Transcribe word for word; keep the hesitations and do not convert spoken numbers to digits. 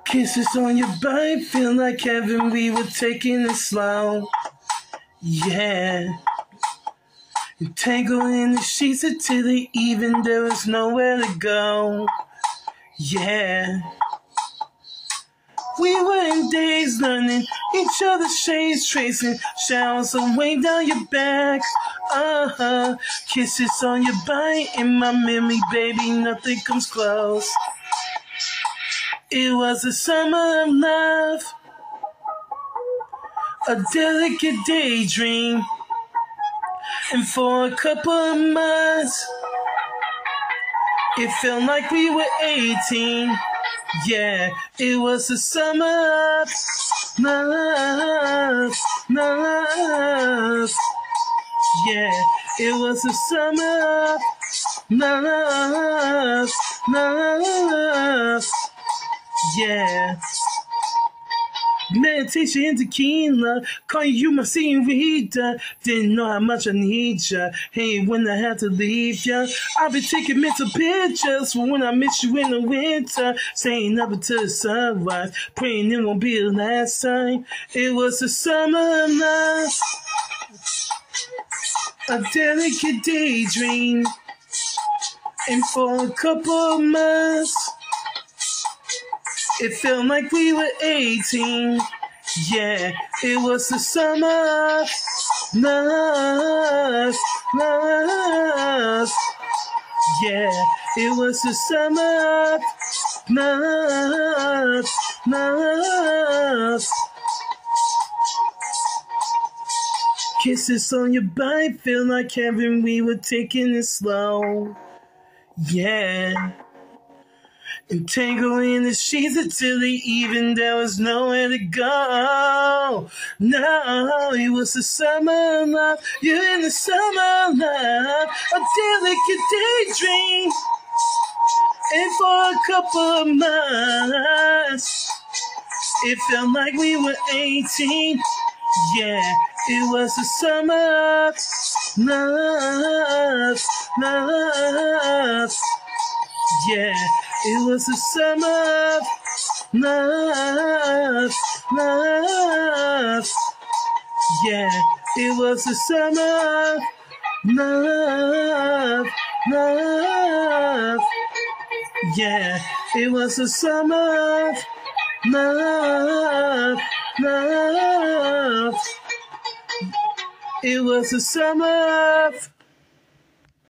Kisses on your butt, feel like heaven, we were taking it slow. Yeah. Tangled in the sheets until the even, there was nowhere to go. Yeah. We were in days learning each other's shades, tracing showers of way down your back. Uh-huh. Kisses on your bite, in my memory, baby, nothing comes close. It was a summer of love, a delicate daydream. And for a couple of months, it felt like we were eighteen. Yeah, it was a summer of love, love. Yeah, it was a summer of love, love. Yeah. Meditation and tequila, calling you my senorita. Didn't know how much I need ya. Hey, when I had to leave ya, I'll be taking mental pictures for when I miss you in the winter. Staying up until the sunrise, praying it won't be the last time. It was a summer of love, a delicate daydream. And for a couple of months, it felt like we were eighteen. Yeah, it was the summer of love, love. Yeah, it was the summer of love, love. Kisses on your bite, feel like heaven, we were taking it slow. Yeah. Entangled in the sheets until the even, there was nowhere to go. No, it was the summer of love. You're in the summer of love, a delicate daydream. And for a couple of months, it felt like we were eighteen. Yeah, it was the summer of love, love. Yeah, it was the summer of love, love. Yeah, it was the summer of love, love. Yeah, it was the summer of love, love. It was the summer of